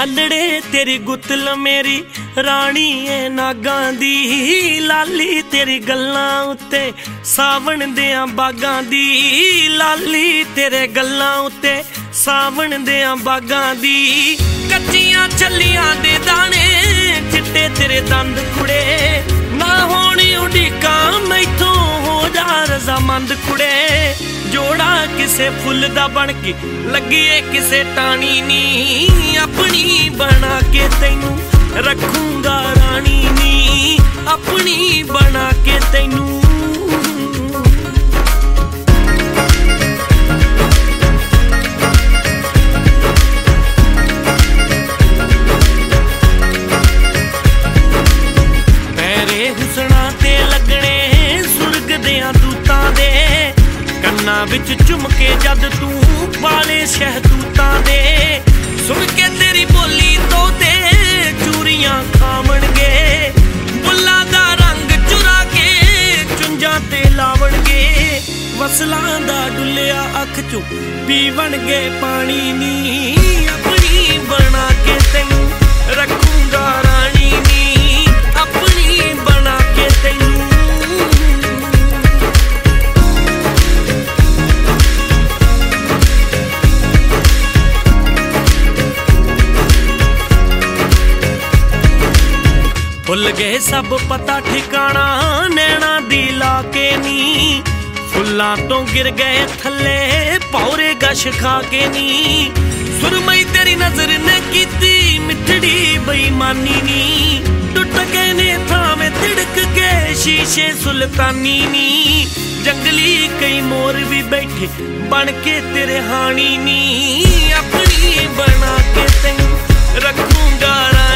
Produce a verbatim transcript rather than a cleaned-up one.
अल्लड़े तेरी गुत्तल मेरी रानी है नागां दी, लाली तेरी गल्लां उत्ते सावण देआं बागां दी, लाली तेरे गल्लां उत्ते सावण देआं बागां दी। कच्चियां छल्लियां दे दाने चिट्टे तेरे दंद कुड़े, ना होनी उड़ीकां मैथों हो जा रजामंद कुड़े। जोड़ा किसे फुल दा बन के लगिए किसे टाणी नी, अपनी बना के तैनू रखूंगा रानी नी, अपनी बना के तैनू। पैरे हुसना ते लगने सुरग देआं दूतां दे, कन्ना विच झुमके जद तू वाले शहतूतां दे। सुन के तेरी बोली तोते चूरियां खावणगे, बुल्लां दा रंग चुरा के चुंझां ते लावणगे। वसलां दा डुल्लिया अख चों पीवणगे पानी नी, अपनी बना के तैनू रखूंगा रानी नी, अपनी बना के तैनू। भुल गए सब पता ठिकाना नैना दी लाके नी, फुल्लां तो गिर गए थल्ले पौरे गश खा के नी। सुरमई तेरी नजर ने कीती मिठड़ी बेईमानी नी, टुट गए ने थावे तिड़क के शीशे सुल्तानी नी। जंगली कई मोर भी बैठे बन के तेरे हानी नी, अपनी बना के तैनू रखूंगा।